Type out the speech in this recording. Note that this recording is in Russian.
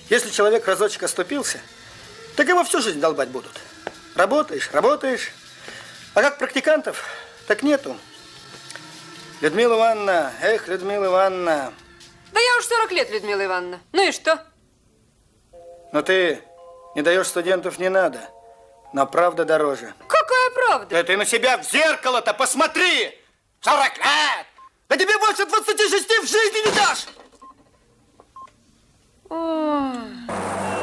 Если человек разочек оступился, так его всю жизнь долбать будут. Работаешь, работаешь. А как практикантов, так нету. Людмила Ивановна, эх, Людмила Ивановна. Да я уж 40 лет, Людмила Ивановна. Ну и что? Но ты не даешь студентов, не надо. Но правда дороже. Какая правда? Да ты на себя в зеркало-то посмотри! 40 лет! Да тебе больше 26 в жизни не дашь! Ой.